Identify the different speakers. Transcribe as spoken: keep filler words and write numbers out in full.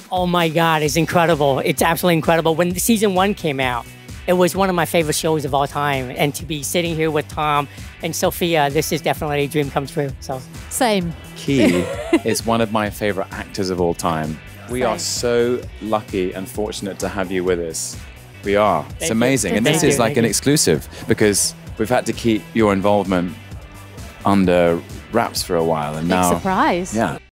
Speaker 1: Oh my God, it's incredible. It's absolutely incredible. When season one came out, it was one of my favorite shows of all time. And to be sitting here with Tom and Sophia, this is definitely a dream come true. So
Speaker 2: Same.
Speaker 3: He is one of my favorite actors of all time. We
Speaker 1: Same.
Speaker 3: are so lucky and fortunate to have you with us. We are. It's
Speaker 1: Thank
Speaker 3: amazing.
Speaker 1: you.
Speaker 3: And this
Speaker 1: Thank
Speaker 3: is
Speaker 1: you.
Speaker 3: like
Speaker 1: Thank
Speaker 3: an
Speaker 1: you.
Speaker 3: exclusive because we've had to keep your involvement under wraps for a while. And
Speaker 2: Big
Speaker 3: now,
Speaker 2: surprise.
Speaker 3: yeah.